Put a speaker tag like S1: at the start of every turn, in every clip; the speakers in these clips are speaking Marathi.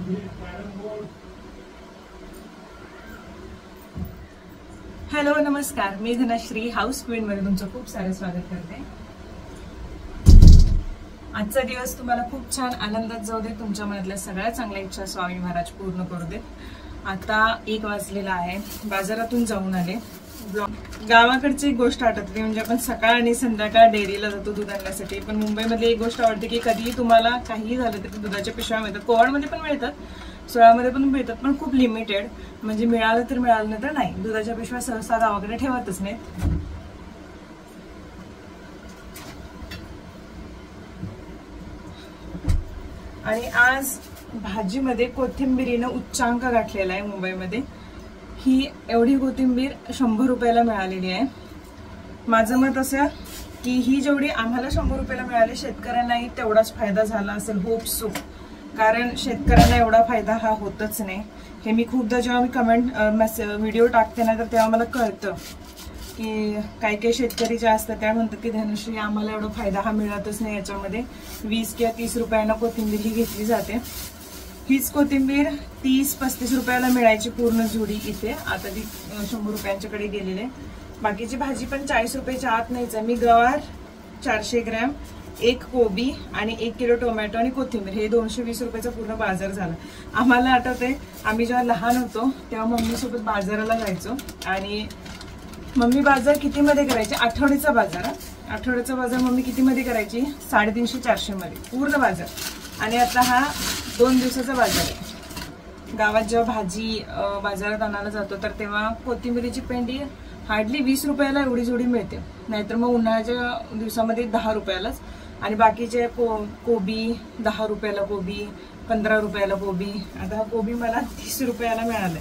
S1: हॅलो नमस्कार, मी धनश्री हाऊस क्वीन मध्ये तुमचं खूप सारं स्वागत करते। आजचा दिवस तुम्हाला खूप छान आनंदात जाऊ दे, तुमच्या मनातल्या सगळ्या चांगल्या इच्छा स्वामी महाराज पूर्ण करू देत। आता 1 वाजलेला आहे, बाजारातून जाऊन आले। गावाकडची एक गोष्ट आठवते, म्हणजे आपण सकाळ आणि संध्याकाळ डेअरीला जातो दूध आणण्यासाठी, पण मुंबईमध्ये एक गोष्ट आवडते की कधीही तुम्हाला काही झालं तरी दुधाच्या पिशव्या मिळतात, कोवाडमध्ये पण मिळतात, सोळामध्ये पण मिळतात, पण खूप लिमिटेड, म्हणजे मिळालं तर मिळालं नाही तर नाही। दुधाच्या पिशव्या सहसा गावाकडे ठेवतच नाहीत। आणि आज भाजीमध्ये कोथिंबीरीनं उच्चांक गाठलेला आहे मुंबईमध्ये। ही एवढी कोथिंबीर 100 रुपयाला मिळालेली आहे। माझं मत असं की ही जेवढी आम्हाला 100 रुपयाला मिळाली, शेतकऱ्यांनाही तेवढाच फायदा झाला असेल, होप सो, कारण शेतकऱ्यांना एवढा फायदा हा होतच नाही। हे मी खूपदा जेव्हा मी कमेंट व्हिडिओ टाकते ना, तर तेव्हा मला कळतं की काही शेतकरी जे असतात त्या म्हणतात की धनश्री आम्हाला एवढा फायदा हा मिळतच नाही, याच्यामध्ये 20 किंवा 30 रुपयांना कोथिंबीर ही घेतली जाते। हीच कोथिंबीर 30-35 रुपयाला मिळायची पूर्ण जुडी, इथे आता ती 100 रुपयांच्याकडे गेलेले। बाकीची भाजी पण 40 रुपयाच्या आत नाहीच आहे। मी गवार 400 ग्रॅम, 1 कोबी आणि 1 किलो टोमॅटो आणि कोथिंबीर, हे 220 रुपयाचा पूर्ण बाजार झाला। आम्हाला आठवतंय आम्ही जेव्हा लहान होतो तेव्हा मम्मी सोबत बाजाराला जायचो, आणि मम्मी बाजार किती मध्ये करायची, आठवड्याचा बाजार मम्मी किती मध्ये करायची, 350-400 मध्ये पूर्ण बाजार। आणि आता हा 2 दिवसाचा बाजार आहे। गावात जेव्हा भाजी बाजारात आणायला जातो तर तेव्हा कोथिंबीरीची पेंडी हार्डली 20 रुपयाला एवढी जोडी मिळते, नाहीतर मग उन्हाळ्याच्या दिवसामध्ये 10 रुपयालाच, आणि बाकीचे कोबी 10 रुपयाला कोबी, 15 रुपयाला कोबी। आता हा कोबी मला 30 रुपयाला मिळालाय।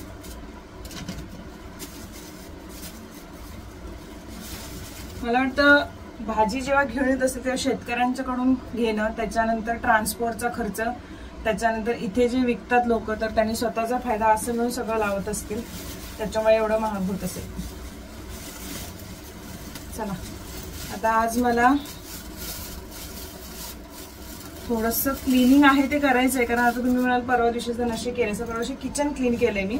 S1: मला वाटतं भाजी जेव्हा घेऊन येत असते तेव्हा शेतकऱ्यांच्याकडून घेणं, त्याच्यानंतर ट्रान्सपोर्टचा खर्च, त्याच्यानंतर इथे जे विकतात लोक तर त्यांनी स्वतःचा फायदा असं मिळून सगळं लावत असतील, त्याच्यामुळे एवढं महाग होत असेल। चला आता आज मला थोडंसं क्लिनिंग आहे ते करायचंय, कारण आता तुम्ही म्हणाल परवा दिवशी नशे केलं, परवा दिवशी किचन क्लीन केलंय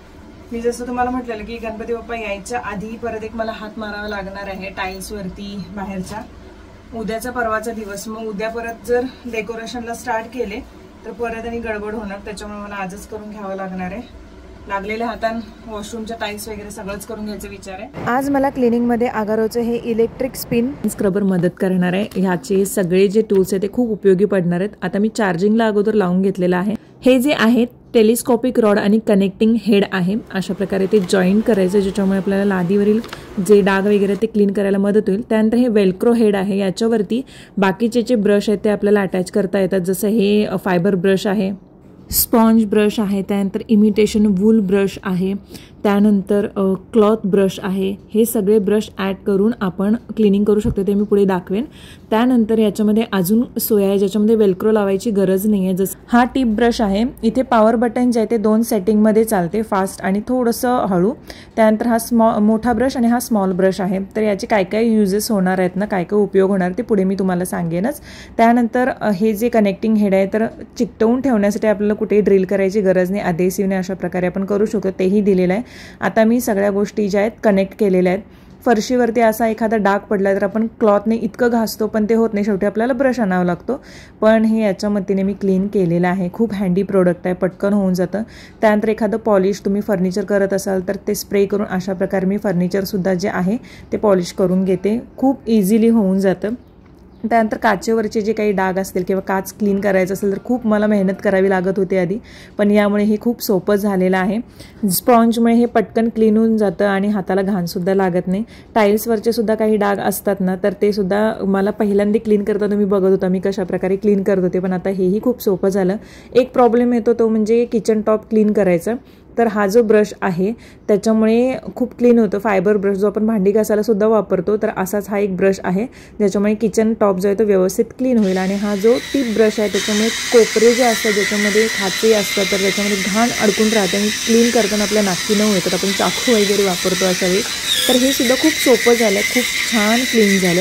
S1: मी जसं तुम्हाला म्हटलेलं की गणपती बाप्पा यायच्या आधी परत एक मला हात मारावा लागणार आहे टाइल्स वरती बाहेरच्या। उद्याचा परवाचा दिवस, मग उद्या परत जर डेकोरेशनला स्टार्ट केले तर परत आणि गडबड होणार, त्याच्यामुळे मला आजच करून घ्यावं लागणार आहे। लागलेल्या हातान वॉशरूमच्या टाइल्स वगैरे सगळंच करून घ्यायचा विचार आहे। आज मला क्लिनिंगमध्ये आगारोचं हे इलेक्ट्रिक स्पिन स्क्रबर मदत करणार आहे। ह्याचे सगळे जे टूल्स आहेत ते खूप उपयोगी पडणार आहेत। आता मी चार्जिंगला अगोदर लावून घेतलेलं आहे। हे जे आहे टेलिस्कोपिक रॉड आणि कनेक्टिंग हेड आहे, अशा प्रकारे ते जॉईंट करायचं, ज्याच्यामुळे आपल्याला लादीवरील जे डाग वगैरे ते क्लीन करायला मदत होईल। त्यानंतर हे वेल्क्रो हेड आहे, याच्यावरती बाकीचे जे ब्रश आहेत ते आपल्याला अटॅच करता येतात, जसं हे फायबर ब्रश आहे, स्पॉन्ज ब्रश आहे, त्यानंतर इमिटेशन वूल ब्रश आहे, त्यानंतर क्लॉथ ब्रश आहे। हे सगळे ब्रश ॲड करून आपण क्लिनिंग करू शकतो, ते मी पुढे दाखवेन। त्यानंतर याच्यामध्ये अजून सोय आहे ज्याच्यामध्ये वेल्क्रो लावायची गरज नाही आहे। जसं हा टिप ब्रश आहे, इथे पॉवर बटन जे आहे ते 2 सेटिंगमध्ये चालते, फास्ट आणि थोडंसं हळू। त्यानंतर हा मोठा ब्रश आणि हा स्मॉल ब्रश आहे। तर याचे काय काय युजेस होणार आहेत ना, काय काय उपयोग होणार ते पुढे मी तुम्हाला सांगेनच। त्यानंतर हे जे कनेक्टिंग हेड आहे तर चिकटवून ठेवण्यासाठी आपल्याला कुठेही ड्रिल करायची गरज नाही, अधेसिव्हने अशा प्रकारे आपण करू शकतो, तेही दिलेलं आहे। आता मी सगळ्या गोष्टी ज्या आहेत कनेक्ट केलेल्या आहेत। फरशीवरती असा एखादा डाग पडला तर आपण क्लॉथने इतकं घासतो पण ते होत नाही, शेवटी आपल्याला ब्रश आणावा लागतो, पण हे याच्या मदतीने मी क्लीन केलेलं आहे। खूप हँडी प्रोडक्ट आहे, पटकन होऊन जातं। त्यानंतर एखादं पॉलिश तुम्ही फर्निचर करत असाल तर ते स्प्रे करून अशा प्रकारे मी फर्निचरसुद्धा जे आहे ते पॉलिश करून घेते, खूप इझिली होऊन जातं। त्यानंतर काचेवरचे जे काही डाग असतील किंवा काच क्लीन करायचं असेल तर खूप मला मेहनत करावी लागत होती आधी, पण यामुळे हे खूप सोपं झालेलं आहे। स्पॉन्जमुळे हे पटकन क्लीन होऊन जातं आणि हाताला घाणसुद्धा लागत नाही। टाईल्सवरचे सुद्धा काही डाग असतात ना, तर ते सुद्धा मला पहिल्यांदा क्लीन करताना मी बघत होता मी कशा प्रकारे क्लीन करत होते, पण आता हेही खूप सोपं झालं। एक प्रॉब्लेम येतो तो म्हणजे किचन टॉप क्लीन करायचा, तर हा जो ब्रश आहे त्याच्यामुळे खूप क्लीन होतं। फायबर ब्रश जो आपण भांडी घासायला सुद्धा वापरतो, तर असाच हा एक ब्रश आहे ज्याच्यामुळे किचन टॉप जो आहे तो व्यवस्थित क्लीन होईल। आणि हा जो टिप ब्रश आहे त्याच्यामुळे कोपरे जे असतात ज्याच्यामध्ये खाचे असतात तर त्याच्यामध्ये घाण अडकून राहते आणि क्लीन करताना आपल्या नाकी न येतात, आपण चाकू वगैरे वापरतो अशा वेळी, तर हे सुद्धा खूप सोपं झालं, खूप छान क्लीन झालं।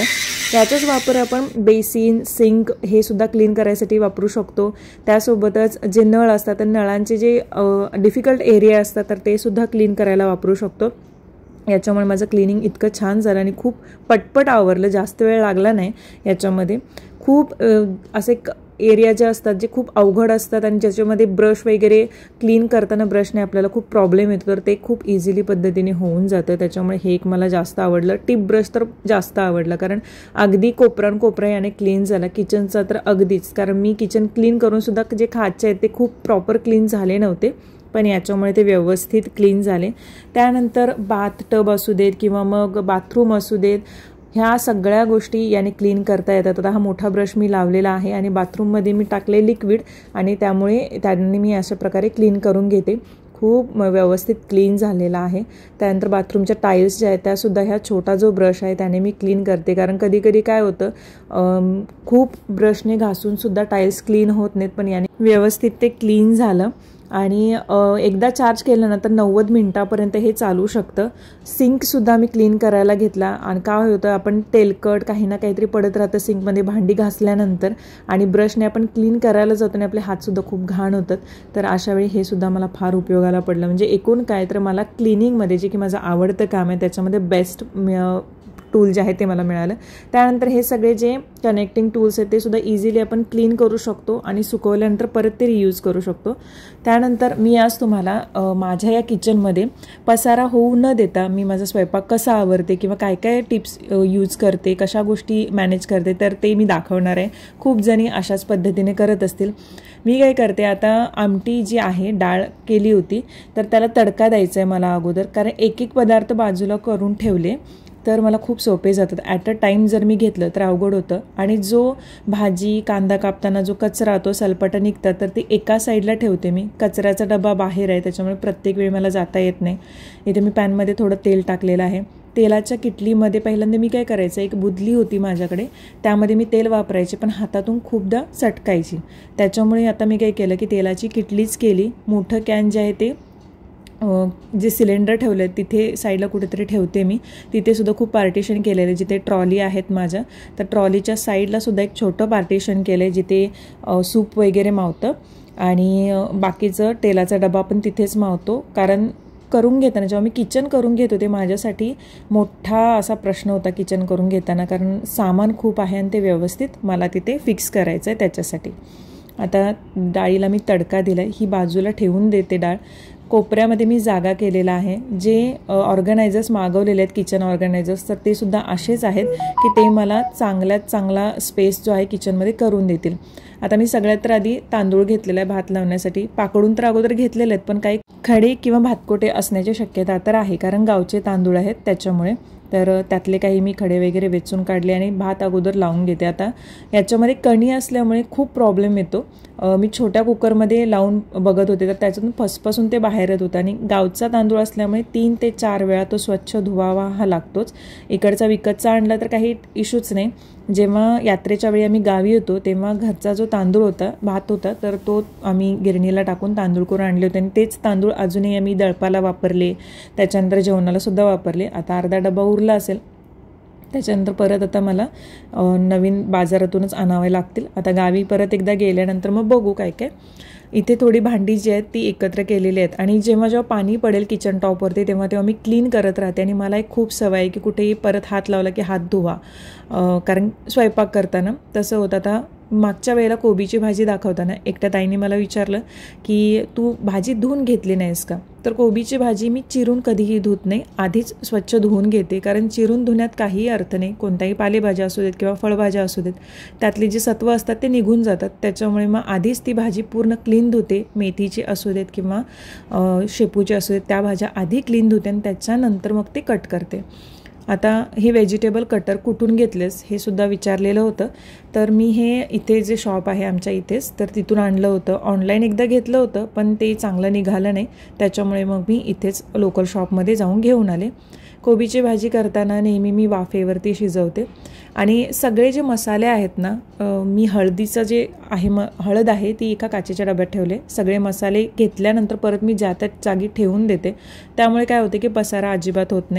S1: याचाच वापर आपण बेसिन, सिंक हे सुद्धा क्लीन करायसाठी वापरू शकतो. त्यासोबतच जे नळ असतात तर नळांचे जे डिफिकल्ट एरिया असतात तर ते सुद्धा क्लीन करायला वापरू शकतो. याच्यामुळे माझं क्लिनिंग इतकं छान झालं आणि खूप पटपट आवरलं, जास्त वेळ लागला नाही. याच्यामध्ये खूप असे एरिया जे असतात जे खूप अवघड असतात आणि ज्याच्यामध्ये ब्रश वगैरे क्लीन करताना ब्रशने आपल्याला खूप प्रॉब्लेम येतो, तर ते खूप इझिली पद्धतीने होऊन जातं. त्याच्यामुळे हे एक मला जास्त आवडलं. टिप ब्रश तर जास्त आवडला, कारण अगदी कोपरा याने क्लीन झाला. किचनचा तर अगदीच, कारण मी किचन क्लीन करून सुद्धा जे खायचे आहेत ते खूप प्रॉपर क्लीन झाले नव्हते, पण याच्यामुळे ते व्यवस्थित क्लीन झाले. त्यानंतर बाथ टब असू देत किंवा मग बाथरूम असू देत, ह्या सगळ्या गोष्टी याने क्लीन करता येतात. आता हा मोठा ब्रश मी लावलेला आहे आणि बाथरूममध्ये मी टाकले लिक्विड आणि त्याने मी अशा प्रकारे क्लीन करून घेते. खूप व्यवस्थित क्लीन झालेला आहे. त्यानंतर बाथरूमच्या टाईल्स ज्या आहेत त्यासुद्धा ह्या छोटा जो ब्रश आहे त्याने मी क्लीन करते, कारण कधी कधी काय होतं खूप ब्रशने घासूनसुद्धा टाईल्स क्लीन होत नाहीत, पण याने व्यवस्थित ते क्लीन झालं. आणि एकदा चार्ज केलं ना तर 90 मिनिटापर्यंत हे चालू शकतं. सिंकसुद्धा मी क्लीन करायला घेतला आणि काय होतं, आपण तेलकट काही ना काहीतरी पडत राहतं सिंकमध्ये भांडी घासल्यानंतर आणि ब्रशने आपण क्लीन करायला जातो आणि आपले हातसुद्धा खूप घाण होतात. तर अशावेळी हे सुद्धा मला फार उपयोगाला पडलं. म्हणजे एकूण काय तर मला क्लिनिंगमध्ये जे की माझं आवडतं काम आहे त्याच्यामध्ये बेस्ट टूल जे आहे ते मला मिळालं. त्यानंतर हे सगळे जे कनेक्टिंग टूल्स आहेत ते सुद्धा इझिली आपण क्लीन करू शकतो आणि सुकवल्यानंतर परत ते रियूज करू शकतो. त्यानंतर मी आज तुम्हाला माझ्या या किचनमध्ये पसारा होऊ न देता मी माझा स्वयंपाक कसा आवरते किंवा काय काय टिप्स यूज करते, कशा गोष्टी मॅनेज करते, तर ते मी दाखवणार आहे. खूप जणी अशाच पद्धतीने करत असतील. मी काय करते, आता आमटी जी आहे डाळ केली होती तर त्याला तडका द्यायचा आहे मला अगोदर, कारण एक एक पदार्थ बाजूला करून ठेवले तर मला खूप सोपे जातात. ॲट अ टाईम जर मी घेतलं तर अवघड होतं आणि जो भाजी कांदा कापताना जो कचरा तो सलपटं निघतात तर ते एका साईडला ठेवते मी. कचऱ्याचा डबा बाहेर आहे त्याच्यामुळे प्रत्येक वेळी मला जाता येत नाही. इथे मी पॅनमध्ये थोडं तेल टाकलेलं आहे. तेलाच्या किटलीमध्ये पहिल्यांदा मी काय करायचं, एक बुदली होती माझ्याकडे, त्यामध्ये मी तेल वापरायचे पण हातातून खूपदा सटकायची. त्याच्यामुळे आता मी काय केलं की तेलाची किटलीच केली. मोठं कॅन जे आहे ते जे सिलेंडर ठेवले आहेत तिथे साईडला कुठेतरी ठेवते मी. तिथे सुद्धा खूप पार्टिशन केलेलं आहे. जिथे ट्रॉली आहेत माझ्या तर ट्रॉलीच्या साईडला सुद्धा एक छोटं पार्टिशन केलं आहे जिथे सूप वगैरे मावतं आणि बाकीचं तेलाचा डबा पण तिथेच मावतो. कारण करून घेताना जेव्हा मी किचन करून घेत होते माझ्यासाठी मोठा असा प्रश्न होता किचन करून घेताना, कारण सामान खूप आहे आणि ते व्यवस्थित मला तिथे फिक्स करायचं आहे त्याच्यासाठी. आता डाळीला मी तडका दिला आहे. ही बाजूला ठेवून देते डाळ. कोपऱ्यामध्ये मी जागा केलेला आहे. जे ऑर्गनायझर्स मागवलेले आहेत किचन ऑर्गनायझर्स तर ते सुद्धा असेच आहेत की ते मला चांगल्यात चांगला स्पेस जो आहे किचनमध्ये करून देतील. आता मी सगळ्यात तर आधी तांदूळ घेतलेला आहे भात लावण्यासाठी. पाकडून तर अगोदर घेतलेले आहेत पण काही खडे किंवा भातकोटे असण्याची शक्यता तर आहे, कारण गावचे तांदूळ आहेत त्याच्यामुळे. तर त्यातले काही मी खडे वगैरे वेचून काढले आणि भात अगोदर लावून घेते. आता याच्यामध्ये कणी असल्यामुळे खूप प्रॉब्लेम येतो. मी छोट्या कुकरमध्ये लावून बघत होते तर त्याच्यातून फसफसून ते बाहेर येत होतं आणि गावचा तांदूळ असल्यामुळे 3 ते 4 वेळा तो स्वच्छ धुवावा हा लागतोच. इकडचा विकतचा आणला तर काही इश्यूच नाही. जेव्हा यात्रेच्या वेळी आम्ही गावी होतो तेव्हा घरचा जो तांदूळ होता भात होता तर तो आम्ही गिरणीला टाकून तांदूळ करून आणले होते आणि तेच तांदूळ अजूनही आम्ही दळपाला वापरले, त्याच्यानंतर जेवणाला सुद्धा वापरले. आता अर्धा डबा उरला असेल, त्याच्यानंतर परत आता मला नवीन बाजारातूनच आणावे लागतील. आता गावी परत एकदा गेल्यानंतर मग बघू काय काय. इथे थोडी भांडी जी आहेत ती एकत्र केलेली आहेत आणि जेव्हा पाणी पडेल किचन टॉपवरती तेव्हा मी क्लीन करत राहते. आणि मला एक खूप सवय आहे की कुठेही परत हात लावला की हात धुवा, कारण स्वयंपाक करताना तसं होतं. आता मागच्या वेळेला कोबीची भाजी दाखवताना एकट्या ताईने मला विचारलं की तू भाजी धुवून घेतली नाहीस का, तर कोबीची भाजी मी चिरून कधीही धुत नाही, आधीच स्वच्छ धुवून घेते. कारण चिरून धुण्यात काहीही अर्थ नाही. कोणत्याही पालेभाज्या असू देत किंवा फळभाज्या असू देत त्यातली जी सत्व असतात ते निघून जातात. त्याच्यामुळे मग आधीच ती भाजी पूर्ण क्लीन धुते. मेथीची असू देत किंवा शेपूची असू देत त्या भाज्या आधी क्लीन धुते आणि त्याच्यानंतर मग ते कट करते. आता हे व्हेजिटेबल कटर कुठून घेतलेस हे सुद्धा विचारलेलं होतं. तर मी हे इथे जे शॉप आहे आमच्या इथेच तर तिथून आणलं होतं. ऑनलाईन एकदा घेतलं होतं पण ते चांगलं निघालं नाही, त्याच्यामुळे मग मी इथेच लोकल शॉपमध्ये जाऊन घेऊन आले. कोबीची भाजी करताना नेहमी मी वाफेवरती शिजवते आणि सगळे जे मसाले आहेत ना, मी हळदीचं जे आहे हळद आहे ती एका काचेच्या डब्यात ठेवले. सगळे मसाले घेतल्यानंतर परत मी ज्या त्या जागी ठेवून देते. त्यामुळे काय होते की पसारा अजिबात होत नाही.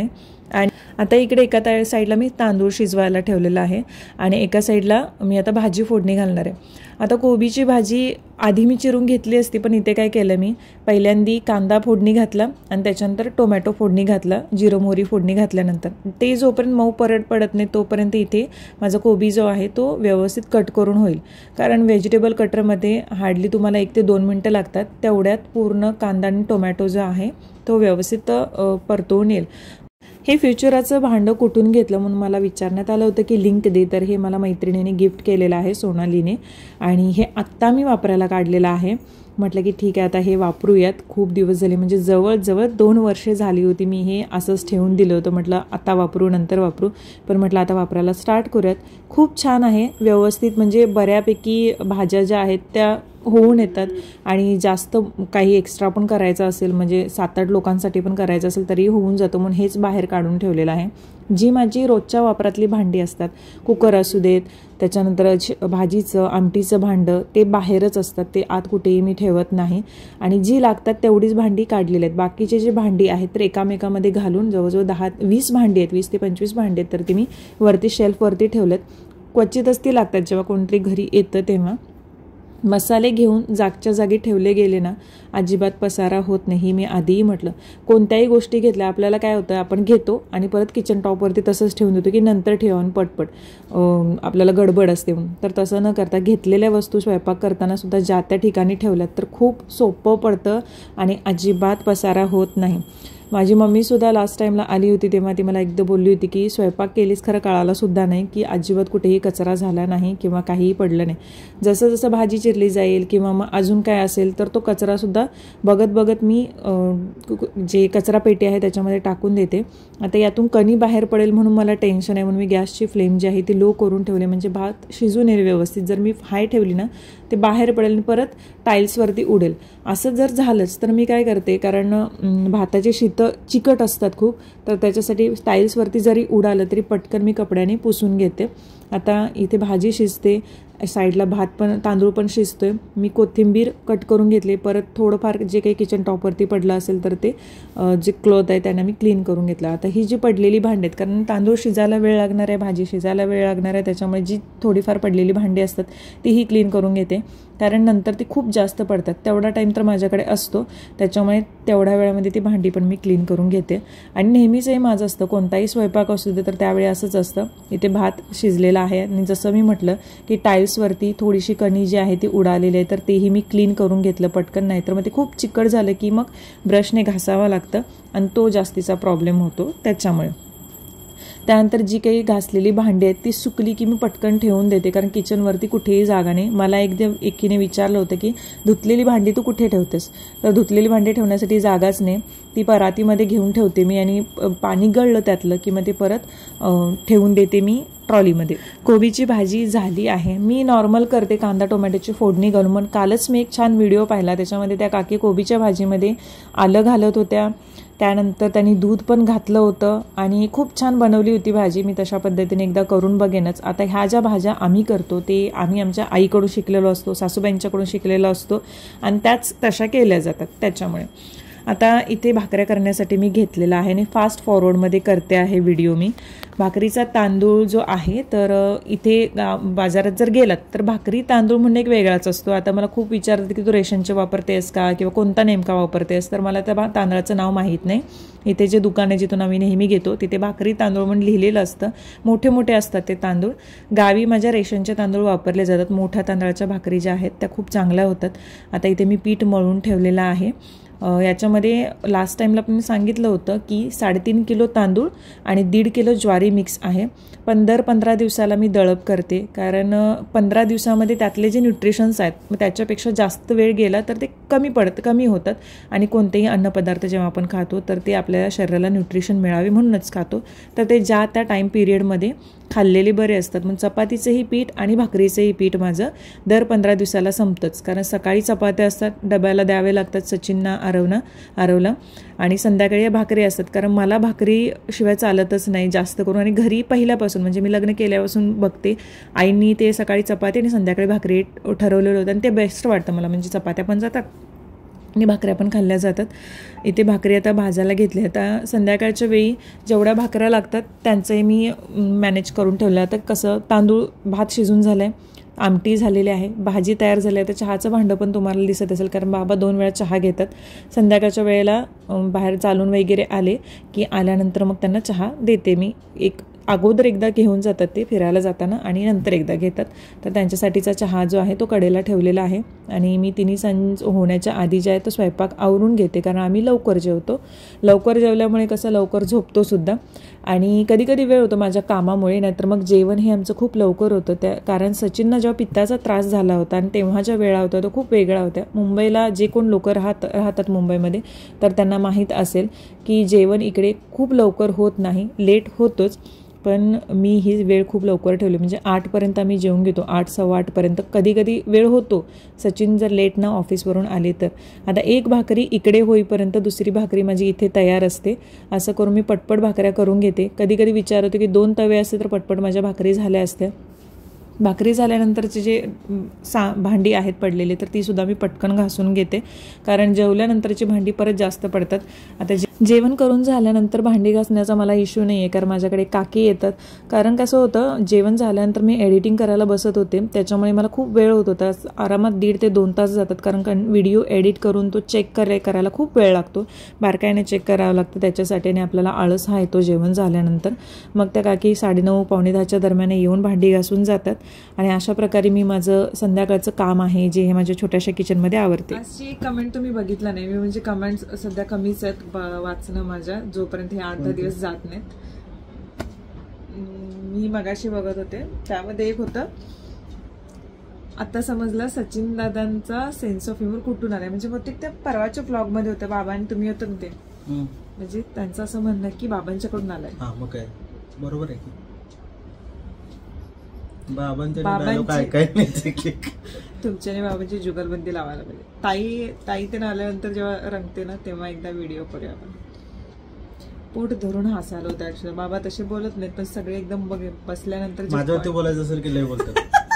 S1: आणि आता इकडे एका साईडला मी तांदूळ शिजवायला ठेवलेला आहे आणि एका साईडला मी आता भाजी फोडणी घालणार आहे. आता कोबीची भाजी आधी मी चिरून घेतली असती, पण इथे काय केलं मी पहिल्यांदी कांदा फोडणी घातला आणि त्याच्यानंतर टोमॅटो फोडणी घातला, जिरं मोहरी फोडणी घातल्यानंतर ते जोपर्यंत मऊ पडत नाही तोपर्यंत इथे माझा कोबी जो आहे तो व्यवस्थित कट करून होईल. कारण व्हेजिटेबल कटरमध्ये हार्डली तुम्हाला 1 ते 2 मिनटं लागतात. तेवढ्यात पूर्ण कांदा आणि टोमॅटो जो आहे तो व्यवस्थित परतवून येईल. हे फ्युचराचं भांडं कुठून घेतलं म्हणून मला विचारण्यात आलं होतं की लिंक दे. तर हे मला मैत्रिणीने गिफ्ट केलेलं आहे सोनालीने आणि हे आत्ता मी वापरायला काढलेलं आहे. म्हटलं की ठीक आहे आता हे वापरूयात. खूप दिवस झाले, म्हणजे जवळजवळ 2 वर्षे झाली होती मी हे असंच ठेवून दिलं होतं. म्हटलं आता वापरू नंतर वापरू, पण म्हटलं आता वापरायला स्टार्ट करूयात. खूप छान आहे व्यवस्थित, म्हणजे बऱ्यापैकी भाज्या ज्या आहेत त्या होऊन येतात आणि जास्त काही एक्स्ट्रा पण करायचं असेल म्हणजे 7-8 लोकांसाठी पण करायचं असेल तरी होऊन जातं. म्हणून हेच बाहेर काढून ठेवलेलं आहे. जी माझी रोजच्या वापरातली भांडी असतात, कुकर असू देत, त्याच्यानंतर भाजीचं आमटीचं भांडं, ते बाहेरच असतात, ते आत कुठेही मी ठेवत नाही. आणि जी लागतात तेवढीच भांडी काढलेली आहेत. बाकीचे जे भांडी आहेत तर एकामेकामध्ये घालून जवळजवळ 10-20 भांडी आहेत, 20 ते 25 भांडी आहेत. तर ती मी वरती शेल्फवरती ठेवलेत. क्वचितच ती लागतात जेव्हा कोणतरी घरी येतं तेव्हा. मसाले घेऊन जागच्या जागी ठेवले गेले ना अजिबात पसारा होत नाही. मी आधीही म्हटलं कोणत्याही गोष्टी घेतल्या आपल्याला काय होतं, आपण घेतो आणि परत किचन टॉपवरती तसंच ठेवून देतो की नंतर ठेवून पटपट आपल्याला गडबड असते म्हणून. तर तसं न करता घेतलेल्या वस्तू स्वयंपाक करताना सुद्धा ज्या त्या ठिकाणी ठेवल्यात तर खूप सोपं पडतं आणि अजिबात पसारा होत नाही. माझी मम्मीसुद्धा लास्ट टाईमला आली होती तेव्हा ती मला एकदा बोलली होती की स्वयंपाक केलीस खरं कळालासुद्धा नाही की अजिबात कुठेही कचरा झाला नाही किंवा काहीही पडलं नाही. जसं जसं भाजी चिरली जाईल किंवा मग अजून काय असेल तर तो कचरासुद्धा बघत मी जे कचरा पेटी आहे त्याच्यामध्ये टाकून देते. आता यातून कणी बाहेर पडेल म्हणून मला टेन्शन आहे, म्हणून मी गॅसची फ्लेम जी आहे ती लो करून ठेवली, म्हणजे भात शिजून येईल व्यवस्थित. जर मी हाय ठेवली ना ते बाहेर पडेल आणि परत टाईल्सवरती उडेल. असं जर झालंच तर मी काय करते, कारण भाताचे शीतं चिकट असतात खूप, तर त्याच्यासाठी टाईल्सवरती जरी उडालं तरी पटकन मी कपड्याने पुसून घेते. आता इथे भाजी शिजते, साईडला भात पण तांदूळ पण शिजतोय. मी कोथिंबीर कट करून घेतली. परत थोडंफार जे काही किचन टॉपवरती पडलं असेल तर ते जे क्लॉथ आहे त्यांना मी क्लीन करून घेतलं. आता ही जी पडलेली भांडी आहेत, कारण तांदूळ शिजायला वेळ लागणार आहे, भाजी शिजायला वेळ लागणार आहे, त्याच्यामुळे जी थोडीफार पडलेली भांडी असतात तीही क्लीन करून घेते. कारण नंतर ती खूप जास्त पडतात. तेवढा टाईम तर माझ्याकडे असतो, त्याच्यामुळे तेवढ्या वेळामध्ये ती भांडी पण मी क्लीन करून घेते. आणि नेहमीच हे माझं असतं, कोणताही स्वयंपाक असू दे तर त्यावेळी असंच असतं. इथे भात शिजलेला आहे आणि जसं मी म्हटलं की टाईल्सवरती थोडीशी कणी जी आहे ती उडालेली आहे तर तेही मी क्लीन करून घेतलं पटकन. नाही तर मग ते खूप चिकट झालं की मग ब्रशने घासावं लागतं आणि तो जास्तीचा प्रॉब्लेम होतो त्याच्यामुळे. त्यानंतर जी काही घासलेली भांडी आहेत ती सुकली की मी पटकन ठेवून देते, कारण किचनवरती कुठेही जागा नाही. मला एकीने विचारलं होतं की धुतलेली भांडी तू कुठे ठेवतेस, तर धुतलेली भांडी ठेवण्यासाठी जागाच नाही, ती परातीमध्ये घेऊन ठेवते मी आणि पाणी गळलं त्यातलं की मग ते परत ठेवून देते मी ट्रॉलीमध्ये. कोबीची भाजी झाली आहे. मी नॉर्मल करते कांदा टोमॅटोची फोडणी घालून, पण कालच मी एक छान व्हिडिओ पाहिला, त्याच्यामध्ये त्या काकी कोबीच्या भाजीमध्ये आलं घालत होत्या, त्यानंतर त्यांनी दूध पण घातलं होतं आणि खूप छान बनवली होती भाजी. मी तशा पद्धतीने एकदा करून बघेनच. आता ह्या ज्या भाज्या आम्ही करतो ते आम्ही आमच्या आईकडून शिकलेलो असतो, सासूबाईंच्याकडून शिकलेलो असतो आणि त्याच तशा केल्या जातात त्याच्यामुळे. आता इथे भाकऱ्या करण्यासाठी मी घेतलेला आहे आणि फास्ट फॉरवर्डमध्ये करते आहे व्हिडिओ मी. भाकरीचा तांदूळ जो आहे तर इथे बाजारात जर गेलात तर भाकरी तांदूळ म्हणून एक वेगळाच असतो. आता मला खूप विचारतात की तू रेशनचे वापरतेस का किंवा कोणता नेमका वापरतेस, तर मला त्या तांदळाचं नाव माहीत नाही. इथे जे दुकान आहे जिथून आम्ही नेहमी घेतो तिथे भाकरी तांदूळ म्हणून लिहिलेलं असतं. मोठे मोठे असतात ते तांदूळ. गावी माझ्या रेशनचे तांदूळ वापरले जातात. मोठ्या तांदळाच्या भाकरी ज्या आहेत त्या खूप चांगल्या होतात. आता इथे मी पीठ मळून ठेवलेलं आहे. याच्यामध्ये लास्ट टाईमला पण मी सांगितलं होतं की 3.5 किलो तांदूळ आणि 1.5 किलो ज्वारी मिक्स आहे. 15 दिवसाला मी दळप करते, कारण 15 दिवसामध्ये त्यातले जे न्यूट्रिशन्स आहेत मग त्याच्यापेक्षा जास्त वेळ गेला तर ते कमी होतात. आणि कोणतेही अन्नपदार्थ जेव्हा आपण खातो तर ते आपल्या शरीराला न्यूट्रिशन मिळावे म्हणूनच खातो, तर ते ज्या त्या टाईम पिरियडमध्ये खाल्लेले बरे असतात. मग चपातीचंही पीठ आणि भाकरीचंही पीठ माझं दर 15 दिवसाला संपतंच, कारण सकाळी चपात्या असतात, डब्याला द्यावे लागतात सचिनना आरवला, आणि संध्याकाळी भाकरी असतात. कारण मला भाकरी शिवाय चालतच नाही जास्त करून, आणि घरी पहिल्यापासून म्हणजे मी लग्न केल्यापासून बघते आईंनी ते सकाळी चपाती आणि संध्याकाळी भाकरी ठरवलेलं होतं आणि ते बेस्ट वाटतं मला. म्हणजे चपात्या पण जातात आणि भाकऱ्या पण खाल्ल्या जातात. इथे भाकरी आता भाजायला घेतली. आता संध्याकाळच्या वेळी जेवढ्या भाकऱ्या लागतात त्यांचंही मी मॅनेज करून ठेवलं. आता कसं तांदूळ भात शिजून झालं आहे, आमटी झालेली आहे, भाजी तयार झाली आहे. तर चहाचं भांडं पण तुम्हाला दिसत असेल, कारण बाबा 2 वेळा चहा घेतात. संध्याकाळच्या वेळेला बाहेर चालून वगैरे आले की आल्यानंतर मग त्यांना चहा देते मी. अगोदर एकदा घेऊन जातात ते फिरायला जाताना आणि नंतर एकदा घेतात. तर त्यांच्यासाठीचा चहा जो आहे तो कडेला ठेवलेला आहे. आणि मी तिन्ही सांज होण्याच्या आधी जे आहे तो स्वयंपाक आवरून घेते, कारण आम्ही लवकर जेवतो. लवकर जेवल्यामुळे कसं लवकर झोपतो सुद्धा. आणि कधी कधी वेळ होतो माझ्या कामामुळे, नाहीतर मग जेवण हे आमचं खूप लवकर होतं. कारण सचिनला जेव्हा पित्ताचा त्रास झाला होता आणि तेव्हाच्या वेळा होत्या तो खूप वेगळा होत्या. मुंबईला जे कोण लोक राहतात मुंबईमध्ये तर त्यांना माहीत असेल की जेवण इकडे खूप लवकर होत नाही, लेट होतोच. पण मी ही वेळ खूप लवकर ठेवली, म्हणजे 8पर्यंत आम्ही जेवून घेतो, 8 सव्वा 8पर्यंत. कधी कधी वेळ होतो सचिन जर लेट ना ऑफिसवरून आले तर. आता एक भाकरी इकडे होईपर्यंत दुसरी भाकरी माझी इथे तयार असते. असं करून मी पटपट भाकऱ्या करून घेते. कधी कधी विचार होतो की 2 तवे असते तर पटपट माझ्या भाकरी झाल्या असत्या. भाकरी झाल्यानंतरचे जे भांडी आहेत पडलेली तर तीसुद्धा मी पटकन घासून घेते, कारण जेवल्यानंतरची भांडी परत जास्त पडतात. आता जेवण करून झाल्यानंतर भांडी घासण्याचा मला इश्यू नाही आहे, कारण माझ्याकडे काकी येतात. कारण कसं होतं, जेवण झाल्यानंतर मी एडिटिंग करायला बसत होते, त्याच्यामुळे मला खूप वेळ होत होता. आरामात 1.5 ते 2 तास जातात, कारण व्हिडिओ एडिट करून तो चेक करायला खूप वेळ लागतो. बारकाईने चेक करावं लागतं त्याच्यासाठी, आणि आपल्याला आळस हा येतो जेवण झाल्यानंतर. मग त्या काकी 9:30 पावणे 10च्या दरम्यान येऊन भांडी घासून जातात. आणि अशा प्रकारे मी माझं संध्याकाळचं काम आहे जे हे माझ्या छोट्याशा किचनमध्ये आवरते. अशी कमेंट तुम्ही बघितला नाही मी, म्हणजे कमेंट्स सध्या कमीच आहेत वाचणं माझ्या, जोपर्यंत हे 8-10 दिवस जात नाहीत. मी मगाशी बघत होते, त्यामध्ये एक होतं, आता समजलं सचिन दादांचा सेन्स ऑफ ह्युमर कुठून आलाय. म्हणजे मग ते त्या परवाच्या ब्लॉगमध्ये होतं, बाबा आणि तुम्ही होतं ते, म्हणजे त्यांचं असं म्हणणं की बाबांच्याकडून आलाय.
S2: मग काय बरोबर आहे की
S1: तुमच्याने बाबांची जुगलबंदी लावायला पाहिजे. ताई ते आल्यानंतर जेव्हा रंगते ना तेव्हा एकदा व्हिडिओ करूया आपण. पोट धरून हसायला होतं ऍक्च्युअली. बाबा तसे बोलत नाहीत, पण सगळे एकदम बसल्यानंतर
S2: माझ्यावरती बोलायचं असेल की लय बोलतात.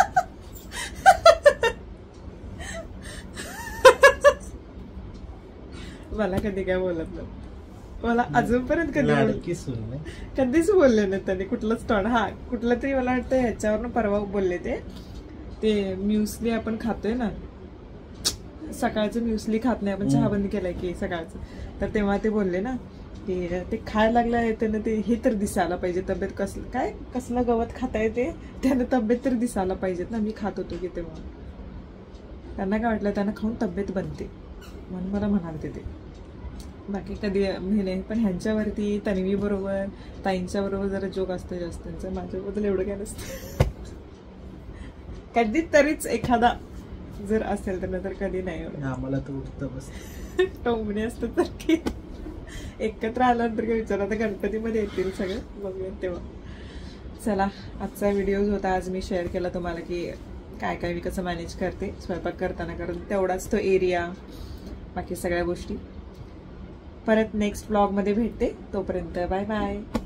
S1: मला कधी काय बोलत नाही, मला अजूनपर्यंत कधीच बोलले नाही त्यांनी कुठलंच टॉन. कुठलं तरी मला वाटतं ह्याच्यावरनं परवा बोलले ते म्युसली आपण खातोय ना, सकाळचं म्युसली खात नाही आपण, चहा बंद केलाय की सकाळचं, तर तेव्हा ते बोलले ना की ते खायला लागलं त्यानं ते हे तर दिसायला पाहिजे, तब्येत कसलं गवत खाताय ते, त्यानं तब्येत तर दिसायला पाहिजेत ना. मी खात होतो की तेव्हा त्यांना काय वाटलं, त्यांना खाऊन तब्येत बनते म्हणून मला म्हणालते ते. बाकी कधी हे नाही. पण ह्यांच्यावरती तन्वी बरोबर ताईंच्या बरोबर जरा जोक असतं जास्त त्यांचं, माझ्याबद्दल एवढं काय नसतं. कधी तरीच एखादा जर असेल तर कधी नाही एवढं.
S2: आम्हाला तर उठतं बस
S1: टोमणे असतं तर की एकत्र आल्यानंतर काय विचार. आता गणपतीमध्ये येतील सगळे, बघूया तेव्हा. चला, आजचा व्हिडिओ होता, आज मी शेअर केला तुम्हाला की काय काय मी कसं मॅनेज करते स्वयंपाक करताना, कारण तेवढाच तो एरिया, बाकी सगळ्या गोष्टी. परत नेक्स्ट ब्लॉगमध्ये भेटते, तोपर्यंत बाय बाय.